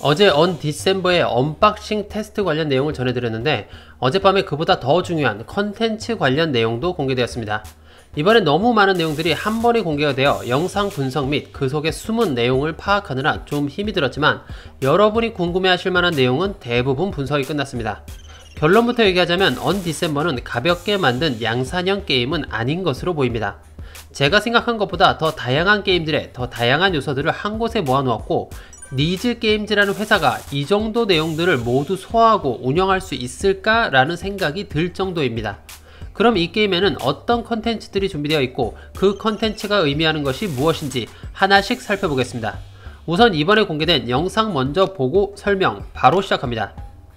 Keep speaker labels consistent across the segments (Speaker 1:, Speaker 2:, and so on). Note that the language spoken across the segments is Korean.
Speaker 1: 어제 언디셈버의 언박싱 테스트 관련 내용을 전해드렸는데 어젯밤에 그보다 더 중요한 컨텐츠 관련 내용도 공개되었습니다. 이번엔 너무 많은 내용들이 한 번에 공개가 되어 영상 분석 및 그 속의 숨은 내용을 파악하느라 좀 힘이 들었지만 여러분이 궁금해하실 만한 내용은 대부분 분석이 끝났습니다. 결론부터 얘기하자면 언디셈버는 가볍게 만든 양산형 게임은 아닌 것으로 보입니다. 제가 생각한 것보다 더 다양한 게임들의 더 다양한 요소들을 한 곳에 모아놓았고 니즈 게임즈라는 회사가 이 정도 내용들을 모두 소화하고 운영할 수 있을까 라는 생각이 들 정도입니다. 그럼 이 게임에는 어떤 컨텐츠들이 준비되어 있고 그 컨텐츠가 의미하는 것이 무엇인지 하나씩 살펴보겠습니다. 우선 이번에 공개된 영상 먼저 보고 설명 바로 시작합니다.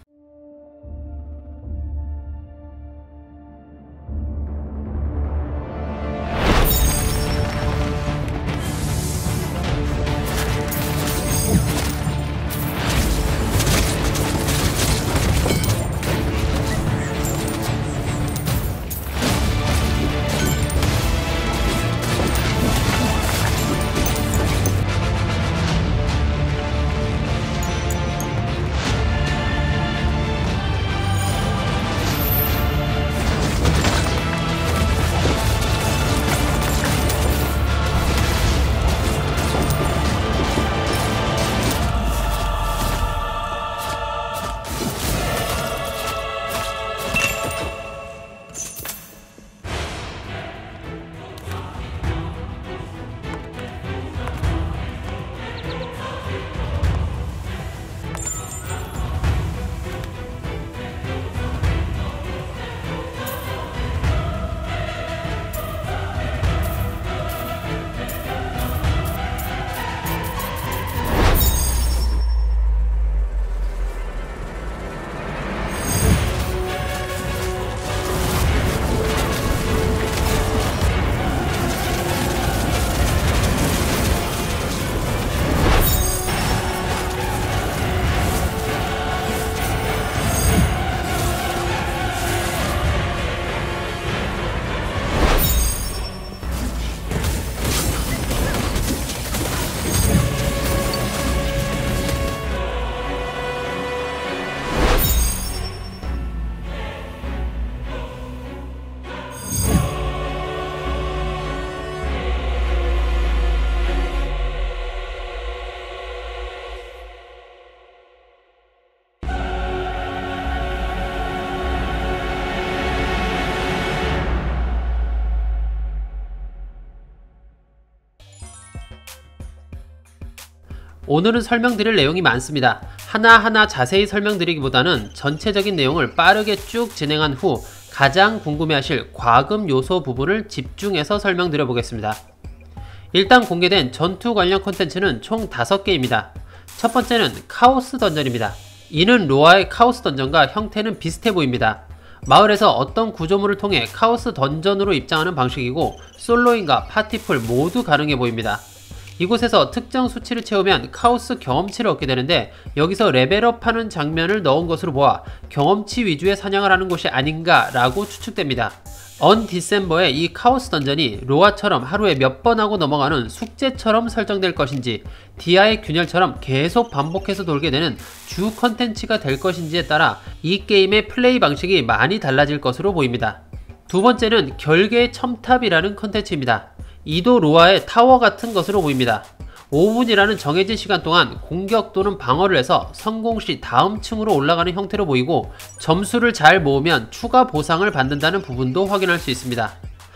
Speaker 1: 오늘은 설명드릴 내용이 많습니다. 하나하나 자세히 설명드리기보다는 전체적인 내용을 빠르게 쭉 진행한 후 가장 궁금해하실 과금 요소 부분을 집중해서 설명드려 보겠습니다. 일단 공개된 전투 관련 콘텐츠는 총 5개입니다. 첫 번째는 카오스 던전입니다. 이는 로아의 카오스 던전과 형태는 비슷해 보입니다. 마을에서 어떤 구조물을 통해 카오스 던전으로 입장하는 방식이고 솔로인과 파티풀 모두 가능해 보입니다. 이곳에서 특정 수치를 채우면 카오스 경험치를 얻게 되는데 여기서 레벨업하는 장면을 넣은 것으로 보아 경험치 위주의 사냥을 하는 곳이 아닌가 라고 추측됩니다. 언디셈버의 이 카오스 던전이 로아처럼 하루에 몇 번 하고 넘어가는 숙제처럼 설정될 것인지 디아의 균열처럼 계속 반복해서 돌게 되는 주 컨텐츠가 될 것인지에 따라 이 게임의 플레이 방식이 많이 달라질 것으로 보입니다. 두 번째는 결계의 첨탑이라는 컨텐츠입니다. 이도 로아의 타워 같은 것으로 보입니다. 5분이라는 정해진 시간 동안 공격 또는 방어를 해서 성공 시 다음 층으로 올라가는 형태로 보이고 점수를 잘 모으면 추가 보상을 받는다는 부분도 확인할 수 있습니다.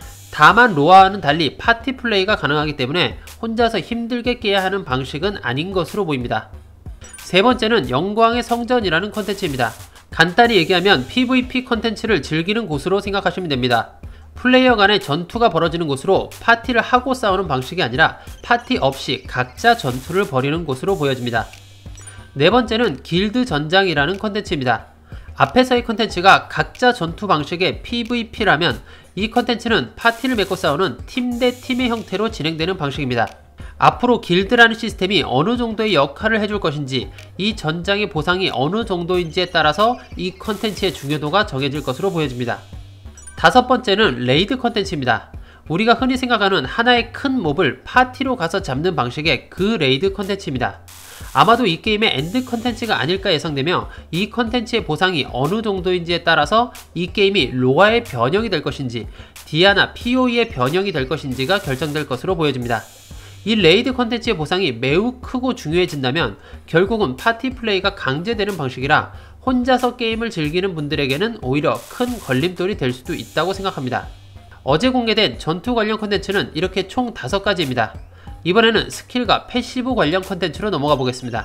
Speaker 1: 다만 로아와는 달리 파티 플레이가 가능하기 때문에 혼자서 힘들게 깨야 하는 방식은 아닌 것으로 보입니다. 세 번째는 영광의 성전이라는 컨텐츠입니다. 간단히 얘기하면 PVP 컨텐츠를 즐기는 곳으로 생각하시면 됩니다. 플레이어 간의 전투가 벌어지는 곳으로 파티를 하고 싸우는 방식이 아니라 파티 없이 각자 전투를 벌이는 곳으로 보여집니다. 네 번째는 길드 전장이라는 컨텐츠입니다. 앞에서의 컨텐츠가 각자 전투 방식의 PVP라면 이 컨텐츠는 파티를 맺고 싸우는 팀 대 팀의 형태로 진행되는 방식입니다. 앞으로 길드라는 시스템이 어느 정도의 역할을 해줄 것인지 이 전장의 보상이 어느 정도인지에 따라서 이 컨텐츠의 중요도가 정해질 것으로 보여집니다. 다섯 번째는 레이드 컨텐츠입니다. 우리가 흔히 생각하는 하나의 큰 몹을 파티로 가서 잡는 방식의 그 레이드 컨텐츠입니다. 아마도 이 게임의 엔드 컨텐츠가 아닐까 예상되며 이 컨텐츠의 보상이 어느 정도인지에 따라서 이 게임이 로아의 변형이 될 것인지 디아나 POE의 변형이 될 것인지가 결정될 것으로 보여집니다. 이 레이드 컨텐츠의 보상이 매우 크고 중요해진다면 결국은 파티 플레이가 강제되는 방식이라 혼자서 게임을 즐기는 분들에게는 오히려 큰 걸림돌이 될 수도 있다고 생각합니다. 어제 공개된 전투 관련 컨텐츠는 이렇게 총 5가지입니다. 이번에는 스킬과 패시브 관련 컨텐츠로 넘어가 보겠습니다.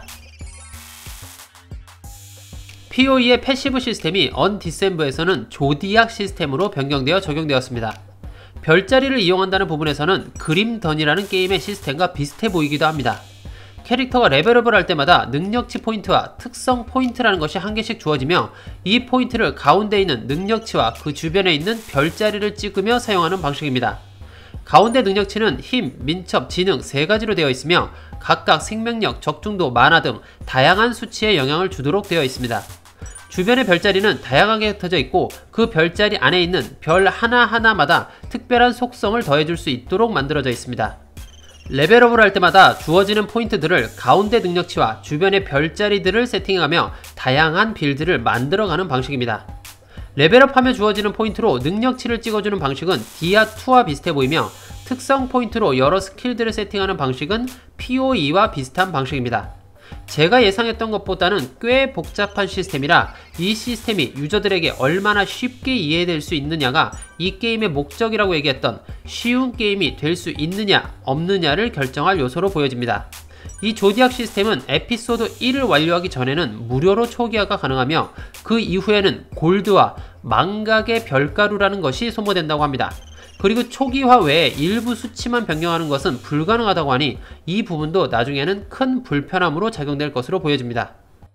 Speaker 1: POE의 패시브 시스템이 언디셈버에서는 조디악 시스템으로 변경되어 적용되었습니다. 별자리를 이용한다는 부분에서는 그림던이라는 게임의 시스템과 비슷해 보이기도 합니다. 캐릭터가 레벨업을 할 때마다 능력치 포인트와 특성 포인트라는 것이 한 개씩 주어지며 이 포인트를 가운데 있는 능력치와 그 주변에 있는 별자리를 찍으며 사용하는 방식입니다. 가운데 능력치는 힘, 민첩, 지능 3가지로 되어 있으며 각각 생명력, 적중도, 만화 등 다양한 수치에 영향을 주도록 되어 있습니다. 주변의 별자리는 다양하게 흩어져 있고 그 별자리 안에 있는 별 하나하나마다 특별한 속성을 더해줄 수 있도록 만들어져 있습니다. 레벨업을 할 때마다 주어지는 포인트들을 가운데 능력치와 주변의 별자리들을 세팅하며 다양한 빌드를 만들어가는 방식입니다. 레벨업하며 주어지는 포인트로 능력치를 찍어주는 방식은 디아2와 비슷해 보이며 특성 포인트로 여러 스킬들을 세팅하는 방식은 POE와 비슷한 방식입니다. 제가 예상했던 것보다는 꽤 복잡한 시스템이라 이 시스템이 유저들에게 얼마나 쉽게 이해될 수 있느냐가 이 게임의 목적이라고 얘기했던 쉬운 게임이 될 수 있느냐 없느냐를 결정할 요소로 보여집니다. 이 조디악 시스템은 에피소드 1을 완료하기 전에는 무료로 초기화가 가능하며 그 이후에는 골드와 망각의 별가루라는 것이 소모된다고 합니다. 그리고 초기화 외에 일부 수치만 변경하는 것은 불가능하다고 하니 이 부분도 나중에는 큰 불편함으로 작용될 것으로 보여집니다.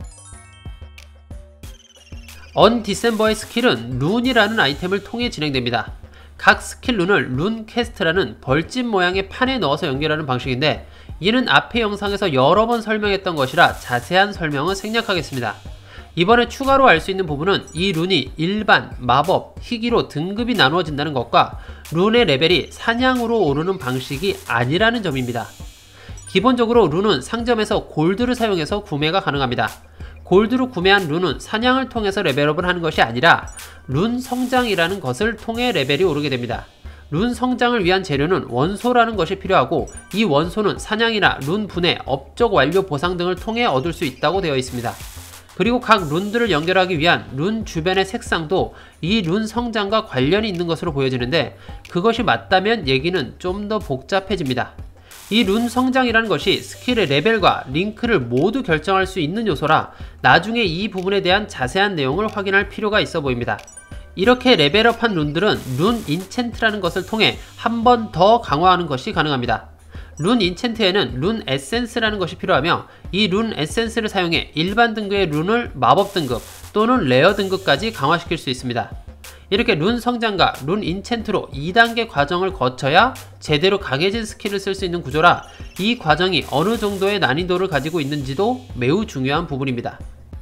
Speaker 1: 언디셈버의 스킬은 룬이라는 아이템을 통해 진행됩니다. 각 스킬 룬을 룬 캐스트라는 벌집 모양의 판에 넣어서 연결하는 방식인데 이는 앞의 영상에서 여러 번 설명했던 것이라 자세한 설명은 생략하겠습니다. 이번에 추가로 알 수 있는 부분은 이 룬이 일반, 마법, 희귀로 등급이 나누어진다는 것과 룬의 레벨이 사냥으로 오르는 방식이 아니라는 점입니다. 기본적으로 룬은 상점에서 골드를 사용해서 구매가 가능합니다. 골드로 구매한 룬은 사냥을 통해서 레벨업을 하는 것이 아니라 룬 성장이라는 것을 통해 레벨이 오르게 됩니다. 룬 성장을 위한 재료는 원소라는 것이 필요하고 이 원소는 사냥이나 룬 분해, 업적 완료 보상 등을 통해 얻을 수 있다고 되어 있습니다. 그리고 각 룬들을 연결하기 위한 룬 주변의 색상도 이 룬 성장과 관련이 있는 것으로 보여지는데 그것이 맞다면 얘기는 좀 더 복잡해집니다. 이 룬 성장이라는 것이 스킬의 레벨과 링크를 모두 결정할 수 있는 요소라 나중에 이 부분에 대한 자세한 내용을 확인할 필요가 있어 보입니다. 이렇게 레벨업한 룬들은 룬 인챈트라는 것을 통해 한 번 더 강화하는 것이 가능합니다. 룬 인챈트에는 룬 에센스라는 것이 필요하며 이 룬 에센스를 사용해 일반 등급의 룬을 마법 등급 또는 레어 등급까지 강화시킬 수 있습니다. 이렇게 룬 성장과 룬 인챈트로 2단계 과정을 거쳐야 제대로 강해진 스킬을 쓸 수 있는 구조라 이 과정이 어느 정도의 난이도를 가지고 있는지도 매우 중요한 부분입니다.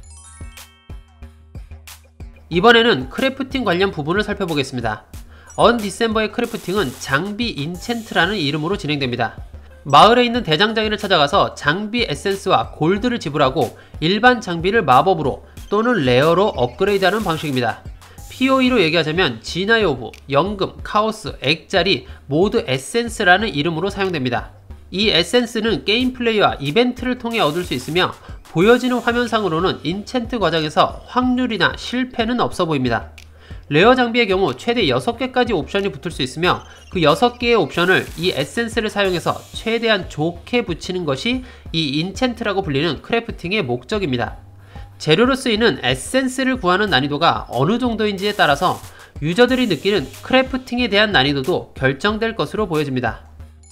Speaker 1: 이번에는 크래프팅 관련 부분을 살펴보겠습니다. 언디셈버의 크래프팅은 장비 인챈트라는 이름으로 진행됩니다. 마을에 있는 대장장이를 찾아가서 장비 에센스와 골드를 지불하고 일반 장비를 마법으로 또는 레어로 업그레이드하는 방식입니다. POE로 얘기하자면 진화의 오브, 연금, 카오스, 액자리 모두 에센스라는 이름으로 사용됩니다. 이 에센스는 게임 플레이와 이벤트를 통해 얻을 수 있으며 보여지는 화면상으로는 인챈트 과정에서 확률이나 실패는 없어 보입니다. 레어 장비의 경우 최대 6개까지 옵션이 붙을 수 있으며 그 6개의 옵션을 이 에센스를 사용해서 최대한 좋게 붙이는 것이 이 인챈트라고 불리는 크래프팅의 목적입니다. 재료로 쓰이는 에센스를 구하는 난이도가 어느 정도인지에 따라서 유저들이 느끼는 크래프팅에 대한 난이도도 결정될 것으로 보여집니다.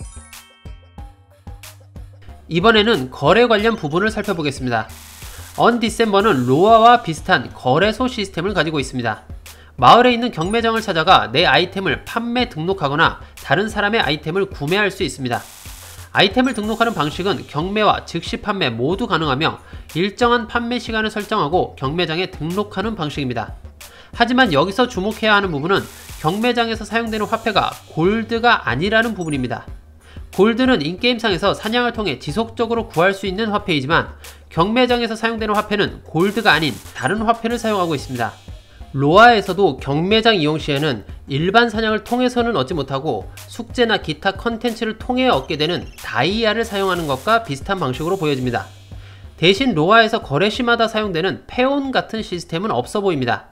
Speaker 1: 이번에는 거래 관련 부분을 살펴보겠습니다. 언디셈버는 로아와 비슷한 거래소 시스템을 가지고 있습니다. 마을에 있는 경매장을 찾아가 내 아이템을 판매 등록하거나 다른 사람의 아이템을 구매할 수 있습니다. 아이템을 등록하는 방식은 경매와 즉시 판매 모두 가능하며 일정한 판매 시간을 설정하고 경매장에 등록하는 방식입니다. 하지만 여기서 주목해야 하는 부분은 경매장에서 사용되는 화폐가 골드가 아니라는 부분입니다. 골드는 인게임상에서 사냥을 통해 지속적으로 구할 수 있는 화폐이지만 경매장에서 사용되는 화폐는 골드가 아닌 다른 화폐를 사용하고 있습니다. 로아에서도 경매장 이용 시에는 일반 사냥을 통해서는 얻지 못하고 숙제나 기타 컨텐츠를 통해 얻게 되는 다이아를 사용하는 것과 비슷한 방식으로 보여집니다. 대신 로아에서 거래 시마다 사용되는 페온 같은 시스템은 없어 보입니다.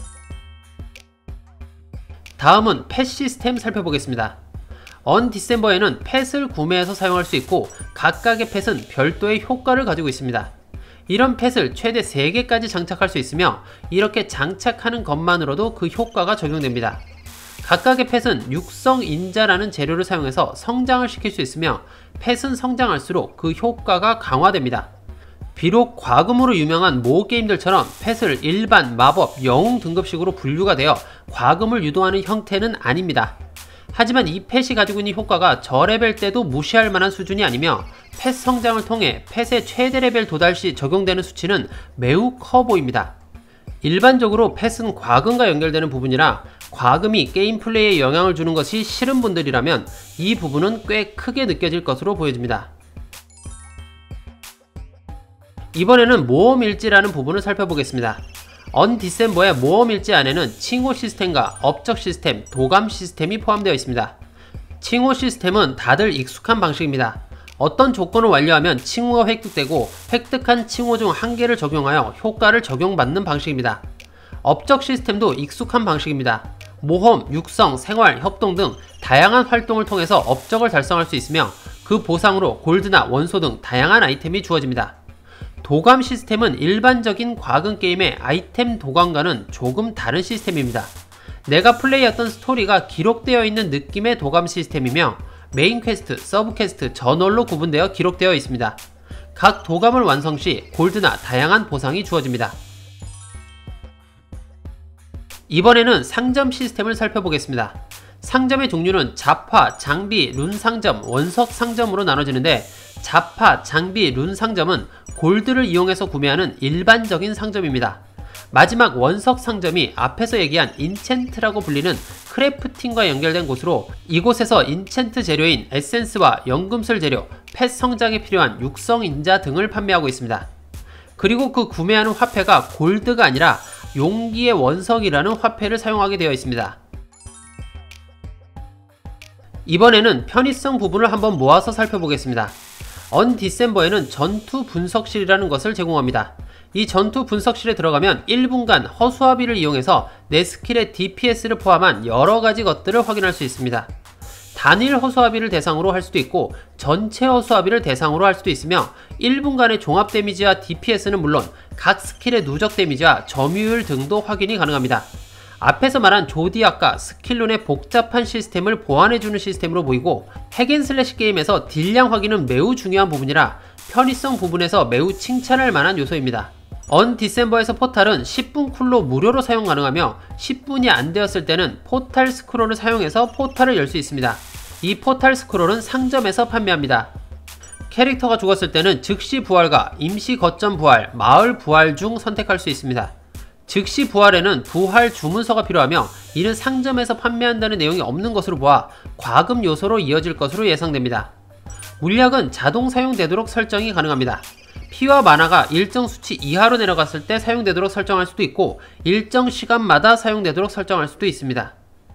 Speaker 1: 다음은 펫 시스템 살펴보겠습니다. 언디셈버에는 펫을 구매해서 사용할 수 있고 각각의 펫은 별도의 효과를 가지고 있습니다. 이런 펫을 최대 3개까지 장착할 수 있으며 이렇게 장착하는 것만으로도 그 효과가 적용됩니다. 각각의 펫은 육성 인자라는 재료를 사용해서 성장을 시킬 수 있으며 펫은 성장할수록 그 효과가 강화됩니다. 비록 과금으로 유명한 모 게임들처럼 펫을 일반, 마법, 영웅 등급식으로 분류가 되어 과금을 유도하는 형태는 아닙니다. 하지만 이 펫이 가지고 있는 효과가 저레벨 때도 무시할 만한 수준이 아니며 펫 성장을 통해 펫의 최대 레벨 도달 시 적용되는 수치는 매우 커 보입니다. 일반적으로 펫은 과금과 연결되는 부분이라 과금이 게임 플레이에 영향을 주는 것이 싫은 분들이라면 이 부분은 꽤 크게 느껴질 것으로 보여집니다. 이번에는 모험일지라는 부분을 살펴보겠습니다. 언디셈버의 모험일지 안에는 칭호 시스템과 업적 시스템, 도감 시스템이 포함되어 있습니다. 칭호 시스템은 다들 익숙한 방식입니다. 어떤 조건을 완료하면 칭호가 획득되고 획득한 칭호 중 한 개를 적용하여 효과를 적용받는 방식입니다. 업적 시스템도 익숙한 방식입니다. 모험, 육성, 생활, 협동 등 다양한 활동을 통해서 업적을 달성할 수 있으며 그 보상으로 골드나 원소 등 다양한 아이템이 주어집니다. 도감 시스템은 일반적인 과금 게임의 아이템 도감과는 조금 다른 시스템입니다. 내가 플레이했던 스토리가 기록되어 있는 느낌의 도감 시스템이며 메인 퀘스트, 서브 퀘스트, 저널로 구분되어 기록되어 있습니다. 각 도감을 완성 시 골드나 다양한 보상이 주어집니다. 이번에는 상점 시스템을 살펴보겠습니다. 상점의 종류는 잡화, 장비, 룬 상점, 원석 상점으로 나눠지는데 잡화, 장비, 룬 상점은 골드를 이용해서 구매하는 일반적인 상점입니다. 마지막 원석 상점이 앞에서 얘기한 인챈트라고 불리는 크래프팅과 연결된 곳으로 이곳에서 인챈트 재료인 에센스와 연금술 재료, 펫 성장에 필요한 육성 인자 등을 판매하고 있습니다. 그리고 그 구매하는 화폐가 골드가 아니라 용기의 원석이라는 화폐를 사용하게 되어 있습니다. 이번에는 편의성 부분을 한번 모아서 살펴보겠습니다. 언디셈버에는 전투 분석실이라는 것을 제공합니다. 이 전투 분석실에 들어가면 1분간 허수아비를 이용해서 내 스킬의 DPS를 포함한 여러가지 것들을 확인할 수 있습니다. 단일 허수아비를 대상으로 할 수도 있고 전체 허수아비를 대상으로 할 수도 있으며 1분간의 종합 데미지와 DPS는 물론 각 스킬의 누적 데미지와 점유율 등도 확인이 가능합니다. 앞에서 말한 조디악과 스킬룬의 복잡한 시스템을 보완해주는 시스템으로 보이고 핵앤슬래시 게임에서 딜량 확인은 매우 중요한 부분이라 편의성 부분에서 매우 칭찬할 만한 요소입니다. 언디셈버에서 포탈은 10분 쿨로 무료로 사용 가능하며 10분이 안 되었을 때는 포탈 스크롤을 사용해서 포탈을 열 수 있습니다. 이 포탈 스크롤은 상점에서 판매합니다. 캐릭터가 죽었을 때는 즉시 부활과 임시 거점 부활, 마을 부활 중 선택할 수 있습니다. 즉시 부활에는 부활 주문서가 필요하며 이는 상점에서 판매한다는 내용이 없는 것으로 보아 과금 요소로 이어질 것으로 예상됩니다. 물약은 자동 사용되도록 설정이 가능합니다. 피와 마나가 일정 수치 이하로 내려갔을 때 사용되도록 설정할 수도 있고 일정 시간마다 사용되도록 설정할 수도 있습니다.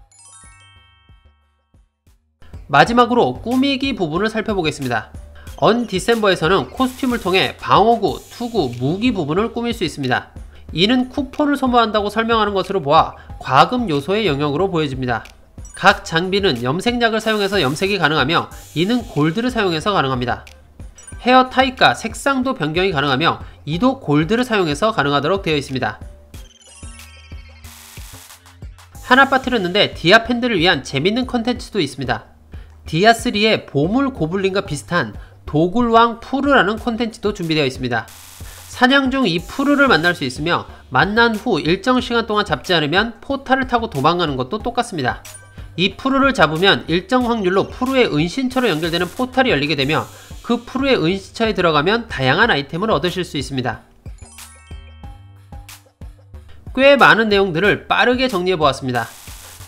Speaker 1: 마지막으로 꾸미기 부분을 살펴보겠습니다. 언디셈버에서는 코스튬을 통해 방어구, 투구, 무기 부분을 꾸밀 수 있습니다. 이는 쿠폰을 소모한다고 설명하는 것으로 보아 과금 요소의 영역으로 보여집니다. 각 장비는 염색약을 사용해서 염색이 가능하며 이는 골드를 사용해서 가능합니다. 헤어 타입과 색상도 변경이 가능하며 이도 골드를 사용해서 가능하도록 되어 있습니다. 하나 빠뜨렸는데 디아 팬들을 위한 재밌는 컨텐츠도 있습니다. 디아3의 보물 고블린과 비슷한 도굴왕 푸르라는 콘텐츠도 준비되어 있습니다. 사냥 중 이 푸르를 만날 수 있으며 만난 후 일정 시간 동안 잡지 않으면 포탈을 타고 도망가는 것도 똑같습니다. 이 푸르를 잡으면 일정 확률로 푸르의 은신처로 연결되는 포탈이 열리게 되며 그 푸르의 은신처에 들어가면 다양한 아이템을 얻으실 수 있습니다. 꽤 많은 내용들을 빠르게 정리해 보았습니다.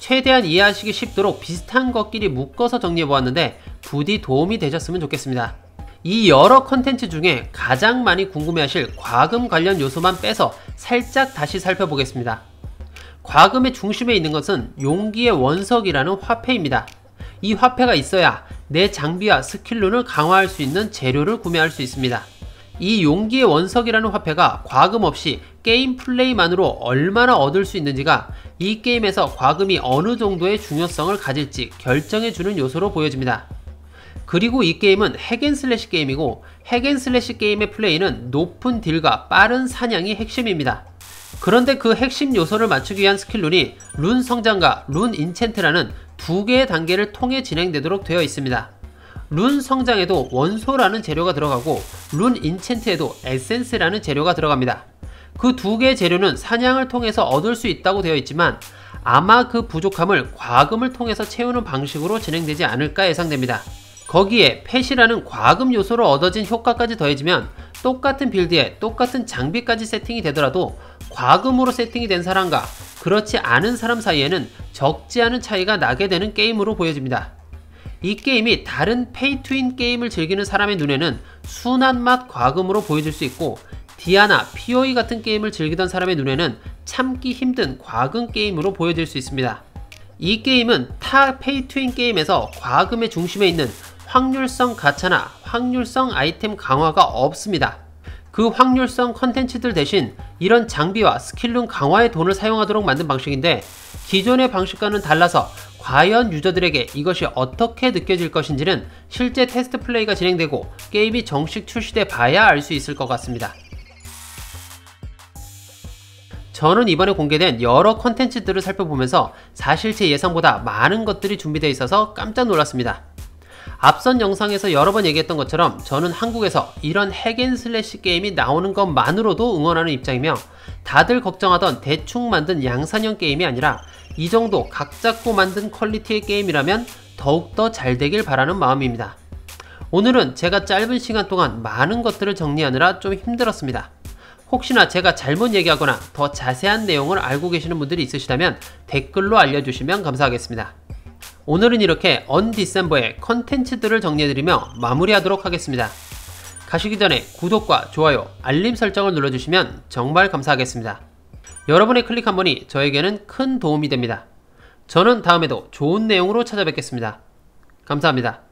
Speaker 1: 최대한 이해하시기 쉽도록 비슷한 것끼리 묶어서 정리해보았는데 부디 도움이 되셨으면 좋겠습니다. 이 여러 컨텐츠 중에 가장 많이 궁금해하실 과금 관련 요소만 빼서 살짝 다시 살펴보겠습니다. 과금의 중심에 있는 것은 용기의 원석이라는 화폐입니다. 이 화폐가 있어야 내 장비와 스킬룬을 강화할 수 있는 재료를 구매할 수 있습니다. 이 용기의 원석이라는 화폐가 과금 없이 게임 플레이만으로 얼마나 얻을 수 있는지가 이 게임에서 과금이 어느 정도의 중요성을 가질지 결정해주는 요소로 보여집니다. 그리고 이 게임은 핵앤슬래시 게임이고 핵앤슬래시 게임의 플레이는 높은 딜과 빠른 사냥이 핵심입니다. 그런데 그 핵심 요소를 맞추기 위한 스킬룬이 룬 성장과 룬 인챈트라는 두 개의 단계를 통해 진행되도록 되어 있습니다. 룬 성장에도 원소라는 재료가 들어가고 룬 인챈트에도 에센스라는 재료가 들어갑니다. 그 두 개의 재료는 사냥을 통해서 얻을 수 있다고 되어 있지만 아마 그 부족함을 과금을 통해서 채우는 방식으로 진행되지 않을까 예상됩니다. 거기에 펫이라는 과금 요소로 얻어진 효과까지 더해지면 똑같은 빌드에 똑같은 장비까지 세팅이 되더라도 과금으로 세팅이 된 사람과 그렇지 않은 사람 사이에는 적지 않은 차이가 나게 되는 게임으로 보여집니다. 이 게임이 다른 페이투윈 게임을 즐기는 사람의 눈에는 순한 맛 과금으로 보여질 수 있고 디아나, POE 같은 게임을 즐기던 사람의 눈에는 참기 힘든 과금 게임으로 보여질 수 있습니다. 이 게임은 타 페이투윈 게임에서 과금의 중심에 있는 확률성 가차나 확률성 아이템 강화가 없습니다. 그 확률성 컨텐츠들 대신 이런 장비와 스킬룬 강화에 돈을 사용하도록 만든 방식인데 기존의 방식과는 달라서 과연 유저들에게 이것이 어떻게 느껴질 것인지는 실제 테스트 플레이가 진행되고 게임이 정식 출시돼 봐야 알 수 있을 것 같습니다. 저는 이번에 공개된 여러 컨텐츠들을 살펴보면서 사실 제 예상보다 많은 것들이 준비되어 있어서 깜짝 놀랐습니다. 앞선 영상에서 여러 번 얘기했던 것처럼 저는 한국에서 이런 핵앤슬래시 게임이 나오는 것만으로도 응원하는 입장이며 다들 걱정하던 대충 만든 양산형 게임이 아니라 이 정도 각 잡고 만든 퀄리티의 게임이라면 더욱더 잘 되길 바라는 마음입니다. 오늘은 제가 짧은 시간 동안 많은 것들을 정리하느라 좀 힘들었습니다. 혹시나 제가 잘못 얘기하거나 더 자세한 내용을 알고 계시는 분들이 있으시다면 댓글로 알려주시면 감사하겠습니다. 오늘은 이렇게 언디셈버의 컨텐츠들을 정리해드리며 마무리하도록 하겠습니다. 가시기 전에 구독과 좋아요, 알림 설정을 눌러주시면 정말 감사하겠습니다. 여러분의 클릭 한 번이 저에게는 큰 도움이 됩니다. 저는 다음에도 좋은 내용으로 찾아뵙겠습니다. 감사합니다.